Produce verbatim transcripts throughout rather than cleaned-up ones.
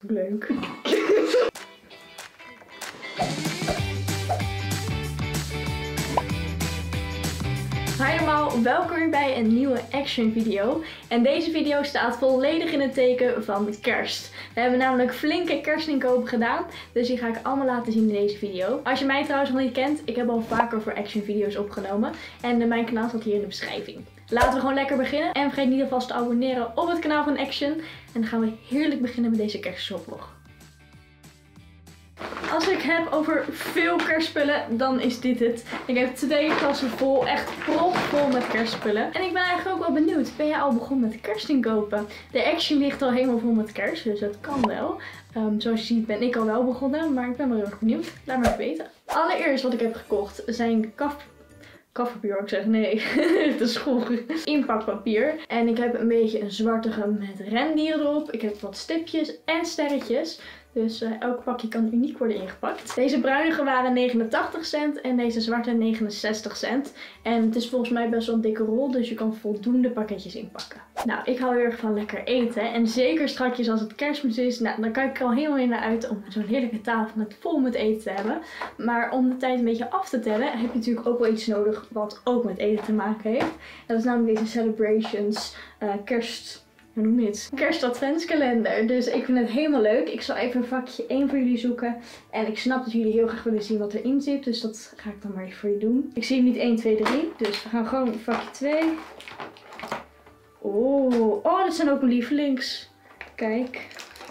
Leuk. Hi allemaal, welkom weer bij een nieuwe action video. En deze video staat volledig in het teken van kerst. We hebben namelijk flinke kerstinkopen gedaan, dus die ga ik allemaal laten zien in deze video. Als je mij trouwens nog niet kent, ik heb al vaker voor action video's opgenomen. En mijn kanaal staat hier in de beschrijving. Laten we gewoon lekker beginnen. En vergeet niet alvast te abonneren op het kanaal van Action. En dan gaan we heerlijk beginnen met deze kerstvlog. Als ik heb over veel kerstspullen, dan is dit het. Ik heb twee kassen vol, echt propvol met kerstspullen. En ik ben eigenlijk ook wel benieuwd, ben jij al begonnen met kerstinkopen? De Action ligt al helemaal vol met kerst, dus dat kan wel. Um, zoals je ziet ben ik al wel begonnen, maar ik ben wel heel erg benieuwd. Laat me even weten. Allereerst wat ik heb gekocht zijn kaf... Kafpapier, wou ik zeggen. Nee, het is goed. Inpakpapier. En ik heb een beetje een zwartige met rendieren erop. Ik heb wat stipjes en sterretjes. Dus uh, elk pakje kan uniek worden ingepakt. Deze bruinige waren negenentachtig cent en deze zwarte negenenzestig cent. En het is volgens mij best wel een dikke rol, dus je kan voldoende pakketjes inpakken. Nou, ik hou heel erg van lekker eten. En zeker straks als het Kerstmis is, nou, dan kijk ik er al helemaal in naar uit om zo'n heerlijke tafel met vol met eten te hebben. Maar om de tijd een beetje af te tellen, heb je natuurlijk ook wel iets nodig wat ook met eten te maken heeft. En dat is namelijk deze Celebrations uh, kerst... Hoe noem je het? Kerst-adventskalender. Dus ik vind het helemaal leuk. Ik zal even vakje één voor jullie zoeken. En ik snap dat jullie heel graag willen zien wat erin zit. Dus dat ga ik dan maar even voor je doen. Ik zie hem niet één, twee, drie. Dus we gaan gewoon vakje twee. Oh, oh, dit zijn ook mijn lievelings. Kijk.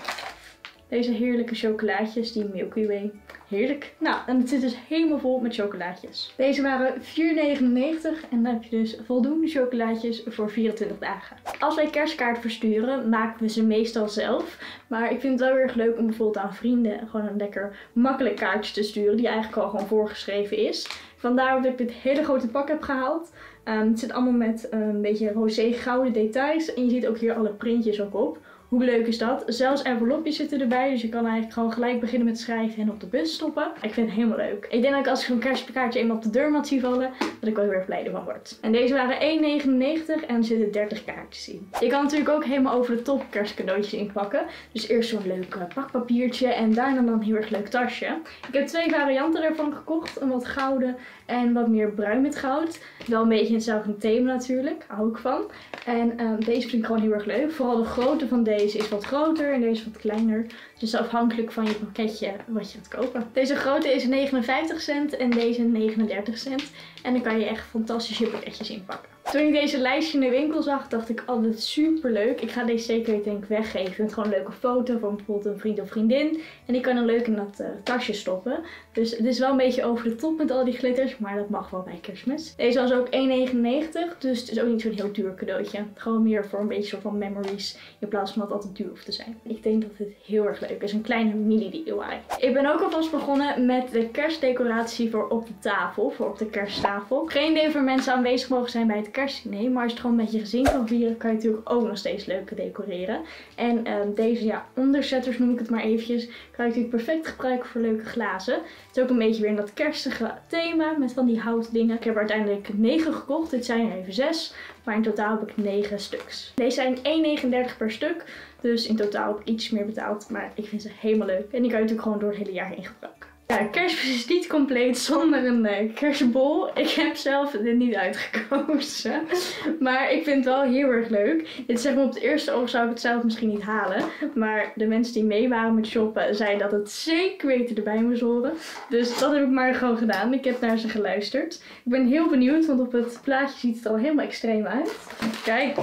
Deze heerlijke chocolaatjes. Die Milky Way. Heerlijk. Nou, en het zit dus helemaal vol met chocolaatjes. Deze waren vier negenennegentig en dan heb je dus voldoende chocolaatjes voor vierentwintig dagen. Als wij kerstkaarten versturen, maken we ze meestal zelf. Maar ik vind het wel heel erg leuk om bijvoorbeeld aan vrienden gewoon een lekker makkelijk kaartje te sturen. Die eigenlijk al gewoon voorgeschreven is. Vandaar dat ik dit hele grote pak heb gehaald. Um, het zit allemaal met een beetje roze gouden details. En je ziet ook hier alle printjes ook op. Hoe leuk is dat? Zelfs envelopjes zitten erbij, dus je kan eigenlijk gewoon gelijk beginnen met schrijven en op de bus stoppen. Ik vind het helemaal leuk. Ik denk dat als ik zo'n kerstkaartje eenmaal op de deurmat zie vallen, dat ik wel heel erg blij ervan word. En deze waren één negenennegentig en er zitten dertig kaartjes in. Je kan natuurlijk ook helemaal over de top kerstcadeautjes inpakken. Dus eerst zo'n leuk pakpapiertje en daarna dan een heel erg leuk tasje. Ik heb twee varianten ervan gekocht. Een wat gouden en wat meer bruin met goud. Wel een beetje hetzelfde thema natuurlijk, hou ik van. En um, deze vind ik gewoon heel erg leuk. Vooral de grootte van deze is wat groter en deze wat kleiner. Dus afhankelijk van je pakketje wat je gaat kopen. Deze grote is negenenvijftig cent en deze negenendertig cent. En dan kan je echt fantastische pakketjes inpakken. Toen ik deze lijstje in de winkel zag, dacht ik altijd super leuk. Ik ga deze zeker denk ik weggeven. Gewoon een leuke foto van bijvoorbeeld een vriend of vriendin. En die kan dan leuk in dat uh, tasje stoppen. Dus het is wel een beetje over de top met al die glitters. Maar dat mag wel bij Kerstmis. Deze was ook één negenennegentig. Dus het is ook niet zo'n heel duur cadeautje. Gewoon meer voor een beetje soort van memories. In plaats van dat het altijd duur hoeft te zijn. Ik denk dat dit heel erg leuk is. Een kleine mini D I Y. Ik ben ook alvast begonnen met de kerstdecoratie voor op de tafel. Voor op de kersttafel. Geen idee of er mensen aanwezig mogen zijn bij het kerstdiner. Maar als je het gewoon met je gezin kan vieren, kan je natuurlijk ook nog steeds leuker decoreren. En um, deze ja, onderzetters noem ik het maar eventjes. Kan je natuurlijk perfect gebruiken voor leuke glazen. Het is ook een beetje weer in dat kerstige thema met van die houtdingen. Ik heb er uiteindelijk negen gekocht. Dit zijn er even zes. Maar in totaal heb ik negen stuks. Deze zijn één negenendertig per stuk. Dus in totaal heb ik iets meer betaald. Maar ik vind ze helemaal leuk. En die kan je natuurlijk gewoon door het hele jaar heen gebruiken. Ja, kerstmis is niet compleet zonder een uh, kerstbol. Ik heb zelf dit niet uitgekozen. Maar ik vind het wel heel erg leuk. Dit zeg maar op het eerste oog zou ik het zelf misschien niet halen. Maar de mensen die mee waren met shoppen zeiden dat het zeker weten erbij moest horen. Dus dat heb ik maar gewoon gedaan. Ik heb naar ze geluisterd. Ik ben heel benieuwd, want op het plaatje ziet het er al helemaal extreem uit. Kijk.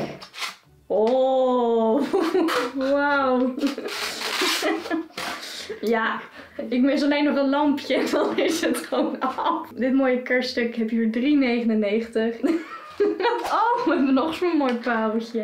Oh, wauw. Ja, ik mis alleen nog een lampje en dan is het gewoon af. Dit mooie kerststuk heb je voor drie negenennegentig. Oh, we hebben nog zo'n mooi pareltje.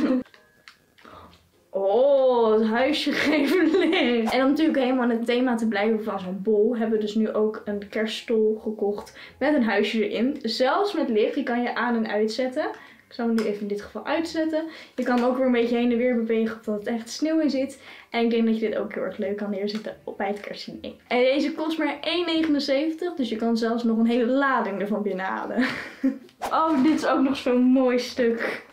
Oh, het huisje geeft licht. En om natuurlijk helemaal in het thema te blijven van zo'n bol, hebben we dus nu ook een kerststol gekocht met een huisje erin. Zelfs met licht, die kan je aan en uitzetten. Ik zal hem nu even in dit geval uitzetten. Je kan hem ook weer een beetje heen en weer bewegen totdat het echt sneeuw in zit. En ik denk dat je dit ook heel erg leuk kan neerzetten bij het kerstdiner. En deze kost maar één negenenzeventig. Dus je kan zelfs nog een hele lading ervan binnenhalen. Oh, dit is ook nog zo'n mooi stuk.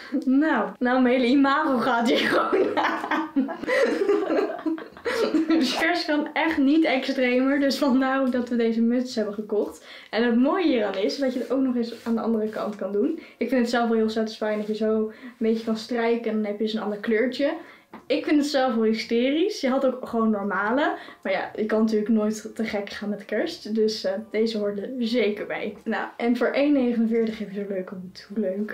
Nou, nou mijn hele imago gaat hier gewoon aan. De kerst kan echt niet extremer, dus vandaar dat we deze muts hebben gekocht. En het mooie hieraan is dat je het ook nog eens aan de andere kant kan doen. Ik vind het zelf wel heel satisfying dat je zo een beetje kan strijken en dan heb je dus een ander kleurtje. Ik vind het zelf wel hysterisch. Je had ook gewoon normale. Maar ja, je kan natuurlijk nooit te gek gaan met kerst. Dus uh, deze hoort er zeker bij. Nou, en voor één negenenveertig heb je zo'n leuke hoed. Hoe leuk.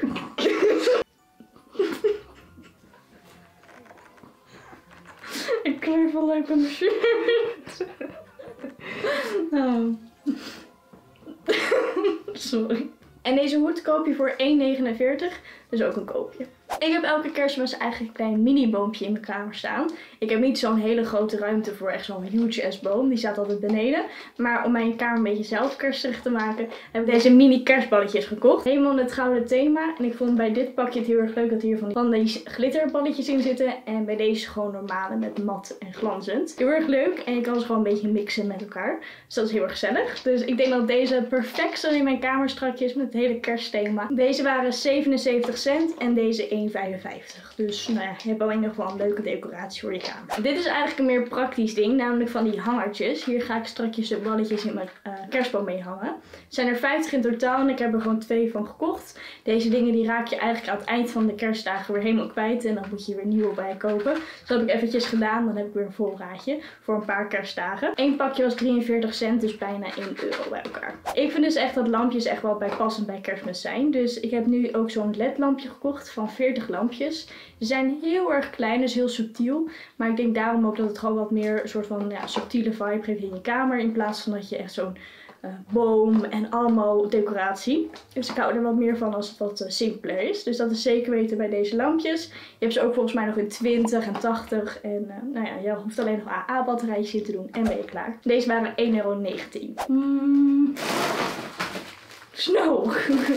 Ik kleur wel leuk aan mijn shirt. Nou. Sorry. En deze hoed koop je voor één negenenveertig. Dus ook een koopje. Ik heb elke kerstmis eigenlijk een klein mini boompje in mijn kamer staan. Ik heb niet zo'n hele grote ruimte voor echt zo'n huge ass boom. Die staat altijd beneden. Maar om mijn kamer een beetje zelf kerstig te maken, heb ik deze mini kerstballetjes gekocht. Helemaal in het gouden thema. En ik vond bij dit pakje het heel erg leuk dat hier van die, van die glitterballetjes in zitten. En bij deze gewoon normale met mat en glanzend. Heel erg leuk. En je kan ze gewoon een beetje mixen met elkaar. Dus dat is heel erg gezellig. Dus ik denk dat deze perfect zo in mijn kamer strakjes met het hele kerstthema. Deze waren zevenenzeventig cent en deze één vijfenvijftig. Dus nou ja, je hebt alleen nog wel een leuke decoratie voor je kamer. Dit is eigenlijk een meer praktisch ding, namelijk van die hangertjes. Hier ga ik strakjes de balletjes in mijn uh, kerstboom mee hangen. Er zijn er vijftig in totaal en ik heb er gewoon twee van gekocht. Deze dingen die raak je eigenlijk aan het eind van de kerstdagen weer helemaal kwijt en dan moet je weer nieuwe bij kopen. Dus dat heb ik eventjes gedaan, dan heb ik weer een voorraadje voor een paar kerstdagen. Eén pakje was drieënveertig cent, dus bijna één euro bij elkaar. Ik vind dus echt dat lampjes echt wel bijpassend bij kerstmis zijn. Dus ik heb nu ook zo'n L E D-lampje gekocht van veertig lampjes. Ze zijn heel erg klein, dus heel subtiel. Maar ik denk daarom ook dat het gewoon wat meer een soort van ja, subtiele vibe geeft in je kamer. In plaats van dat je echt zo'n uh, boom en allemaal decoratie. Dus ik hou er wat meer van als het wat uh, simpeler is. Dus dat is zeker weten bij deze lampjes. Je hebt ze ook volgens mij nog in twintig en tachtig. En uh, nou ja, je hoeft alleen nog A A-batterijtjes in te doen en ben je klaar. Deze waren één euro negentien. Hmm. Snow.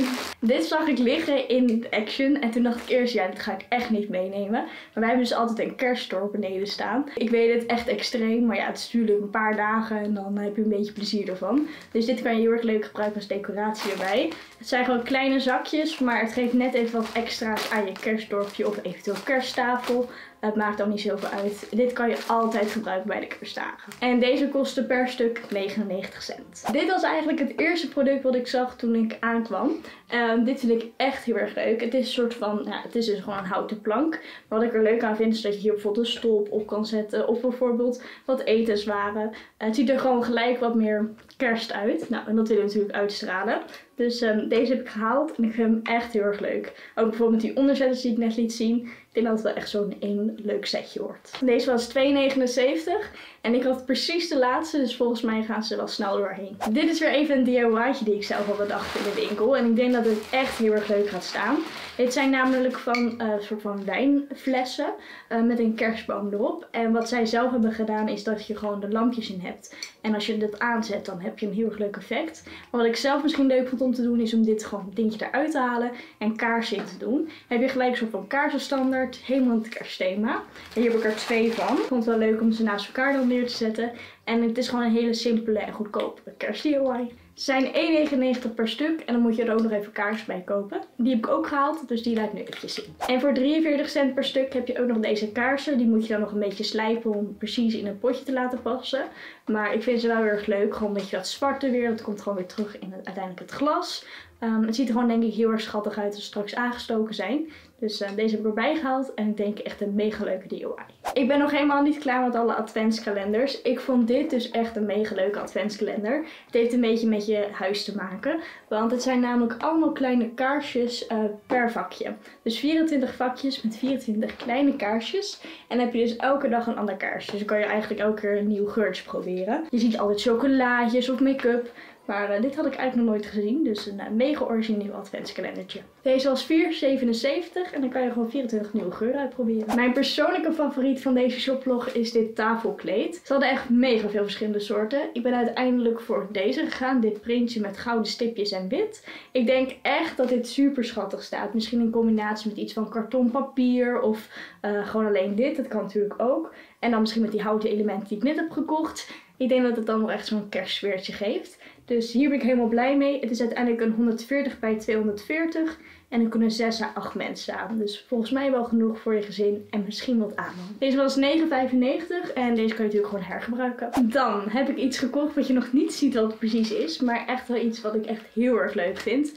Dit zag ik liggen in Action en toen dacht ik eerst, ja, dit ga ik echt niet meenemen. Maar wij hebben dus altijd een kerststore beneden staan. Ik weet het, echt extreem, maar ja, het is natuurlijk een paar dagen en dan heb je een beetje plezier ervan. Dus dit kan je heel erg leuk gebruiken als decoratie erbij. Het zijn gewoon kleine zakjes, maar het geeft net even wat extra's aan je kerstdorpje of eventueel kersttafel. Het maakt dan niet zoveel uit. Dit kan je altijd gebruiken bij de kerstdagen. En deze kostte per stuk negenennegentig cent. Dit was eigenlijk het eerste product wat ik zag toen ik aankwam. Um, dit vind ik echt heel erg leuk. Het is een soort van, ja, het is dus gewoon een houten plank. Maar wat ik er leuk aan vind is dat je hier bijvoorbeeld een stolp op kan zetten. Of bijvoorbeeld wat etenswaren. Uh, het ziet er gewoon gelijk wat meer kerst uit. Nou, en dat willen we natuurlijk uitstralen. Dus um, deze heb ik gehaald en ik vind hem echt heel erg leuk. Ook bijvoorbeeld die onderzetters die ik net liet zien. Ik denk dat het wel echt zo'n één leuk setje wordt. Deze was twee negenenzeventig en ik had precies de laatste, dus volgens mij gaan ze wel snel doorheen. Dit is weer even een D I Y'tje die ik zelf had bedacht in de winkel en ik denk dat het echt heel erg leuk gaat staan. Dit zijn namelijk van uh, een soort van wijnflessen uh, met een kerstboom erop. En wat zij zelf hebben gedaan is dat je gewoon de lampjes in hebt. En als je dit aanzet dan heb je een heel erg leuk effect. Maar wat ik zelf misschien leuk vond om te doen is om dit gewoon een dingetje eruit te halen en kaarsen in te doen. Dan heb je gelijk een soort van kaarsenstandaard, helemaal in het kerstthema. En hier heb ik er twee van. Ik vond het wel leuk om ze naast elkaar dan neer te zetten. En het is gewoon een hele simpele en goedkope kerst D I Y. Ze zijn één negenennegentig per stuk en dan moet je er ook nog even kaarsen bij kopen. Die heb ik ook gehaald, dus die laat ik nu eventjes zien. En voor drieënveertig cent per stuk heb je ook nog deze kaarsen. Die moet je dan nog een beetje slijpen om precies in een potje te laten passen. Maar ik vind ze wel heel erg leuk, gewoon dat je dat zwarte weer, dat komt gewoon weer terug in het, uiteindelijk het glas. Um, het ziet er gewoon denk ik heel erg schattig uit als ze straks aangestoken zijn. Dus uh, deze heb ik erbij gehaald en ik denk echt een mega leuke D I Y. Ik ben nog helemaal niet klaar met alle adventskalenders. Ik vond dit dus echt een mega leuke adventskalender. Het heeft een beetje met je huis te maken. Want het zijn namelijk allemaal kleine kaarsjes uh, per vakje. Dus vierentwintig vakjes met vierentwintig kleine kaarsjes. En dan heb je dus elke dag een ander kaarsje. Dus dan kan je eigenlijk elke keer een nieuw geurtje proberen. Je ziet altijd chocolaatjes of make-up. Maar uh, dit had ik eigenlijk nog nooit gezien. Dus een uh, mega origineel adventskalendertje. Deze was vier zevenenzeventig en dan kan je gewoon vierentwintig nieuwe geuren uitproberen. Mijn persoonlijke favoriet van deze shoplog is dit tafelkleed. Ze hadden echt mega veel verschillende soorten. Ik ben uiteindelijk voor deze gegaan. Dit printje met gouden stipjes en wit. Ik denk echt dat dit super schattig staat. Misschien in combinatie met iets van kartonpapier of uh, gewoon alleen dit. Dat kan natuurlijk ook. En dan misschien met die houten elementen die ik net heb gekocht. Ik denk dat het dan wel echt zo'n kerstsfeertje geeft. Dus hier ben ik helemaal blij mee. Het is uiteindelijk een honderdveertig bij tweehonderdveertig. En er kunnen zes à acht mensen aan. Dus volgens mij wel genoeg voor je gezin en misschien wat aandacht. Deze was negen vijfennegentig en deze kan je natuurlijk gewoon hergebruiken. Dan heb ik iets gekocht wat je nog niet ziet wat het precies is. Maar echt wel iets wat ik echt heel erg leuk vind.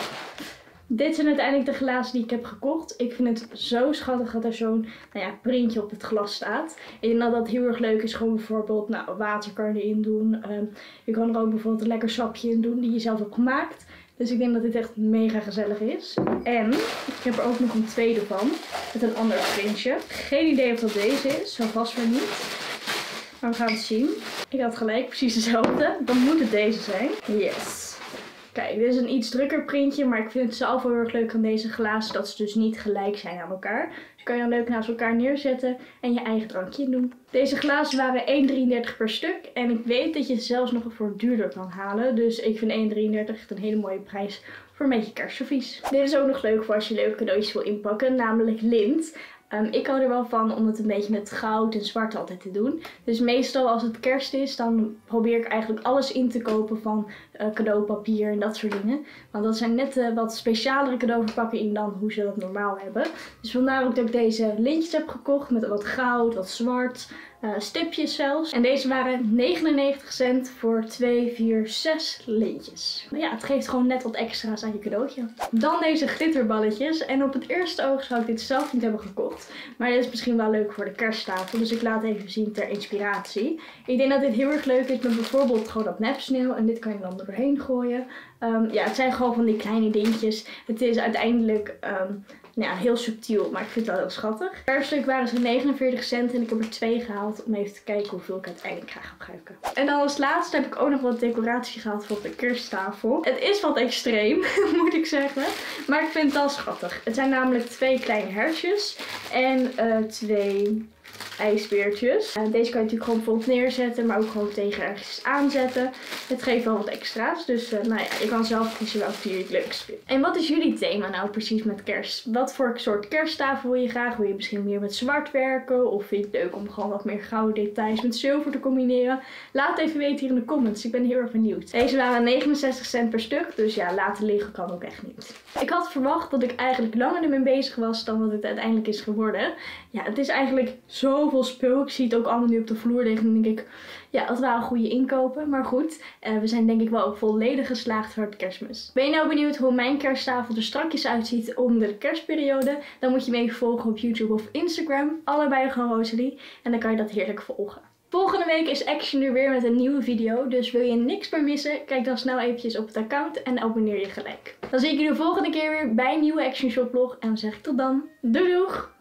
Dit zijn uiteindelijk de glazen die ik heb gekocht. Ik vind het zo schattig dat er zo'n nou ja, printje op het glas staat. Ik denk dat dat heel erg leuk is. Gewoon bijvoorbeeld nou, water kan je erin doen. Um, je kan er ook bijvoorbeeld een lekker sapje in doen die je zelf hebt gemaakt. Dus ik denk dat dit echt mega gezellig is. En ik heb er ook nog een tweede van. Met een ander printje. Geen idee of dat deze is. Zo vast weer niet. Maar we gaan het zien. Ik had gelijk precies dezelfde. Dan moet het deze zijn. Yes. Kijk, dit is een iets drukker printje, maar ik vind het zelf wel heel erg leuk aan deze glazen dat ze dus niet gelijk zijn aan elkaar. Dus kan je dan leuk naast elkaar neerzetten en je eigen drankje in doen. Deze glazen waren één drieëndertig per stuk en ik weet dat je ze zelfs nog voor duurder kan halen. Dus ik vind één drieëndertig echt een hele mooie prijs voor een beetje kerstservies. Dit is ook nog leuk voor als je leuke cadeautjes wil inpakken, namelijk lint. Um, ik hou er wel van om het een beetje met goud en zwart altijd te doen. Dus meestal als het kerst is, dan probeer ik eigenlijk alles in te kopen van uh, cadeaupapier en dat soort dingen. Want dat zijn net uh, wat specialere cadeauverpakkingen dan hoe ze dat normaal hebben. Dus vandaar ook dat ik deze lintjes heb gekocht met wat goud, wat zwart, uh, stipjes zelfs. En deze waren negenennegentig cent voor twee, vier, zes lintjes. Maar ja, het geeft gewoon net wat extra's aan je cadeautje. Dan deze glitterballetjes. En op het eerste oog zou ik dit zelf niet hebben gekocht. Maar dit is misschien wel leuk voor de kersttafel. Dus ik laat even zien ter inspiratie. Ik denk dat dit heel erg leuk is met bijvoorbeeld gewoon dat nepsneeuw. En dit kan je dan er doorheen gooien. Um, ja, het zijn gewoon van die kleine dingetjes. Het is uiteindelijk um, ja, heel subtiel, maar ik vind het wel heel schattig. Per stuk waren ze negenenveertig cent en ik heb er twee gehaald om even te kijken hoeveel ik uiteindelijk ga gebruiken. En dan als laatste heb ik ook nog wat decoratie gehaald voor op de kersttafel. Het is wat extreem, moet ik zeggen. Maar ik vind het wel schattig. Het zijn namelijk twee kleine hersjes en uh, twee ijsbeertjes. En deze kan je natuurlijk gewoon bijvoorbeeld neerzetten, maar ook gewoon tegen ergens aanzetten. Het geeft wel wat extra's, dus uh, nou ja, je kan zelf kiezen welke die je het leukst vindt. En wat is jullie thema nou precies met kerst? Wat voor soort kersttafel wil je graag? Wil je misschien meer met zwart werken? Of vind je het leuk om gewoon wat meer gouden details met zilver te combineren? Laat het even weten hier in de comments, ik ben heel erg benieuwd. Deze waren negenenzestig cent per stuk, dus ja, laten liggen kan ook echt niet. Ik had verwacht dat ik eigenlijk langer ermee bezig was dan wat het uiteindelijk is geworden. Ja, het is eigenlijk zoveel spul. Ik zie het ook allemaal nu op de vloer liggen en denk ik, ja, dat waren goede inkopen. Maar goed, uh, we zijn denk ik wel volledig geslaagd voor het kerstmis. Ben je nou benieuwd hoe mijn kersttafel er strakjes uitziet om de kerstperiode? Dan moet je me even volgen op YouTube of Instagram. Allebei gewoon Rosalie. En dan kan je dat heerlijk volgen. Volgende week is Action er weer met een nieuwe video. Dus wil je niks meer missen, kijk dan snel eventjes op het account en abonneer je gelijk. Dan zie ik jullie de volgende keer weer bij een nieuwe Action Shop vlog. En dan zeg ik tot dan. Doei doeg!